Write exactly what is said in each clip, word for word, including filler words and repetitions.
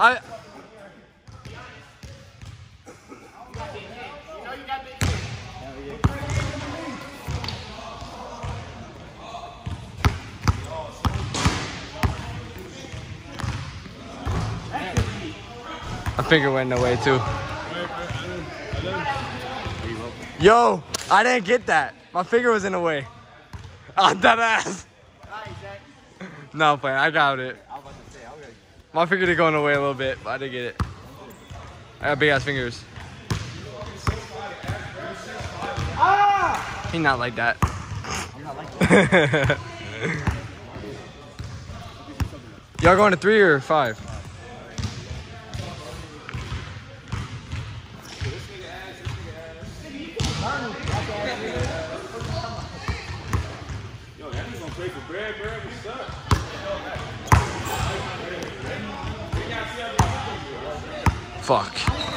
I. My finger went away too. Yo, I didn't get that. My finger was in the way. Oh, that ass. No, playing. I got it. My finger did go in the way a little bit, but I did get it. I got big ass fingers. He not like that. I'm not like that. Y'all going to three or five? Yo, that nigga gonna play for bread, bread, what's up? Fuck.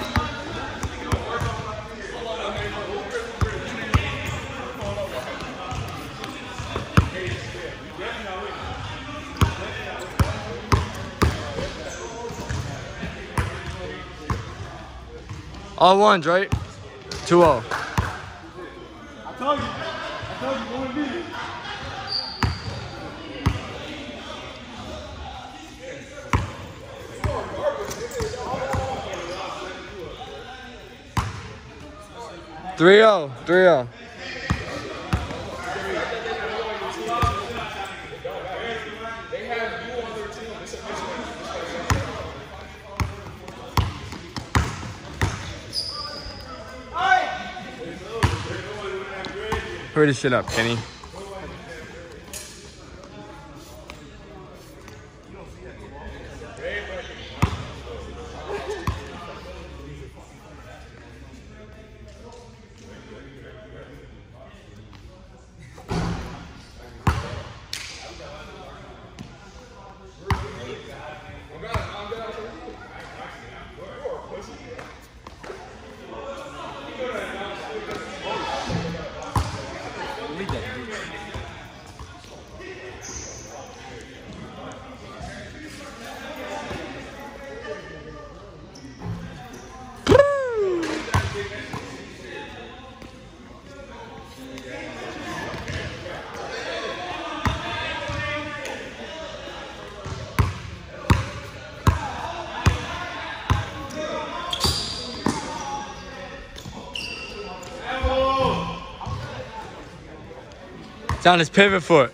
All ones, right? two oh. I told you. I told you, go and beat it. three oh. three oh. Hurry this shit up, Kenny. It's on his pivot foot.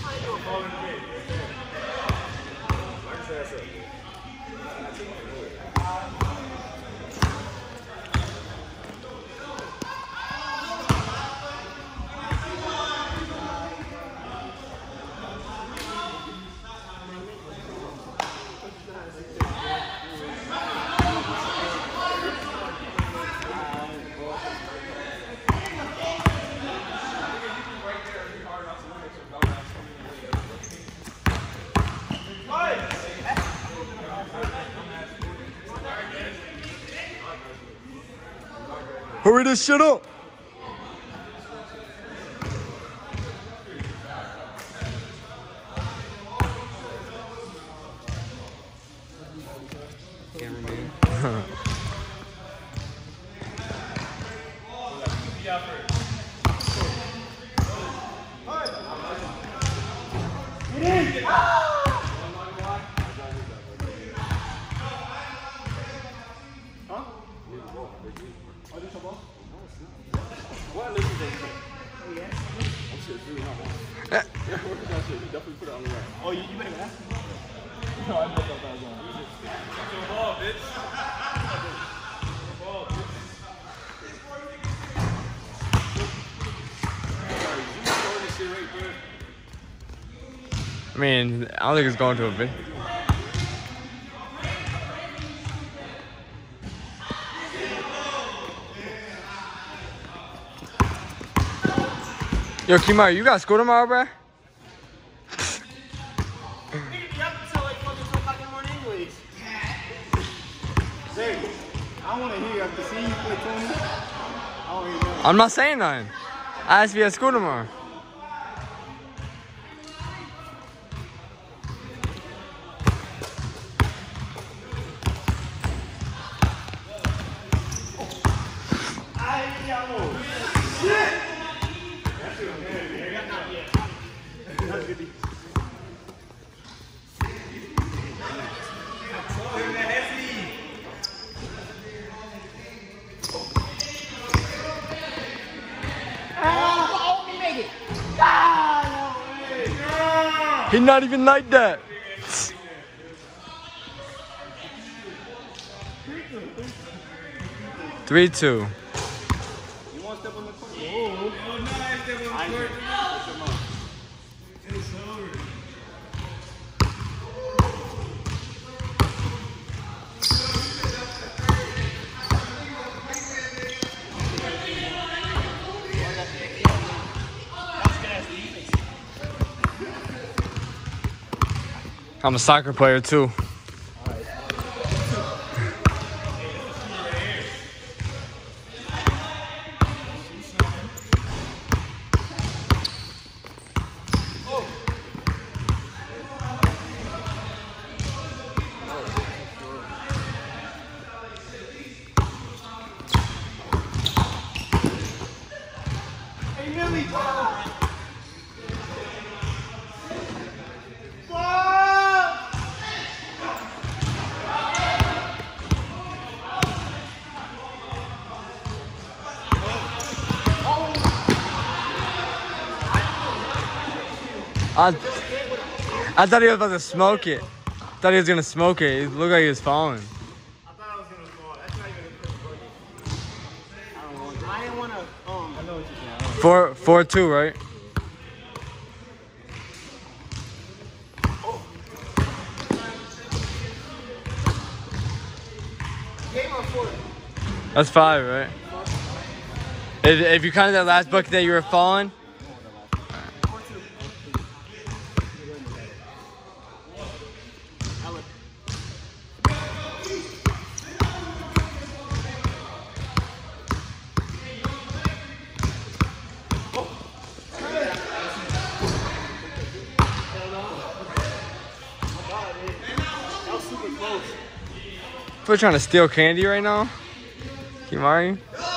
Hurry this shit up. Cameraman. What listen to that shit? Oh, yeah? That shit's really not bad. Yeah, where's that shit? You definitely put it on the right. Oh, you, you better ask me. No, I bet that was on. That's your ball, bitch. Your ball, bitch. You throwing this shit right there. I mean, I don't think it's going to a big. Yo, Kimar, you got school tomorrow, bruh? I want to hear after seeing you play Tony. I don't even know. I'm not saying nothing. I asked if you had school tomorrow. He not even like that. Three two. You want to step on the court? Oh, oh nice, step on the court. It's over. I'm a soccer player too. I, I thought he was about to smoke it. Thought he was gonna smoke it. It looked like he was falling. I thought I was gonna fall. That's not even a good I don't want. I didn't want to. Um. I know what you're saying. Four, four, two, right? Oh. Game on four. That's five, right? If, if you counted that last bucket that you were falling. We're trying to steal candy right now. Kimari.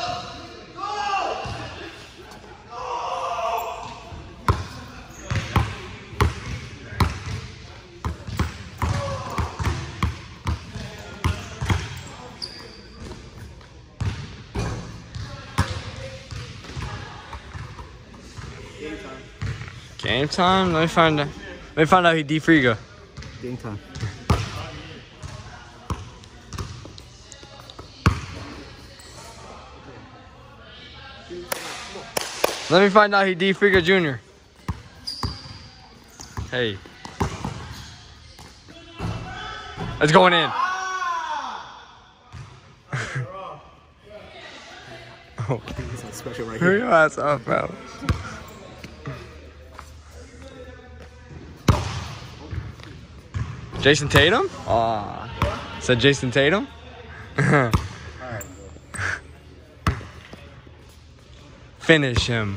Game time. Game time? Let me find out. Let me find out he D Friga. Game time. Let me find out he D Friga Junior Hey. It's going in. Oh. Special right Hurry here. your ass up, bro. Jason Tatum? Aw. Said Jason Tatum? Alright. Finish him.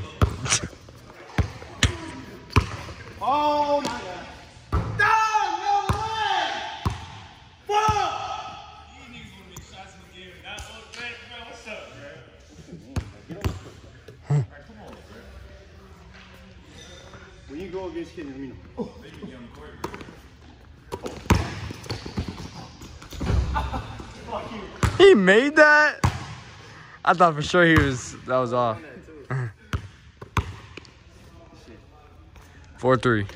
Oh my god. No, no way! Fuck! You niggas wanna make shots in the game and not look back, bro. What's up, bro? Alright, come on, bro. When you go against kids, let me know. Oh. He made that? I thought for sure he was, that was off. four three.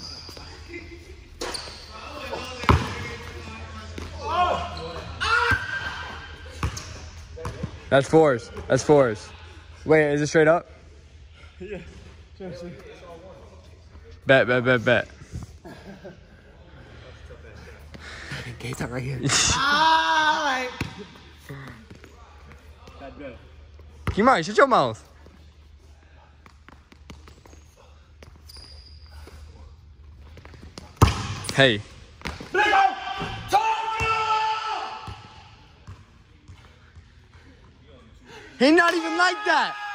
That's fours. That's fours. Wait, is it straight up? Yeah. Bet, bet, bet, bet. Gates are right here. Alright. That's good. Kimari, shut your mouth. Hey. He not even like that.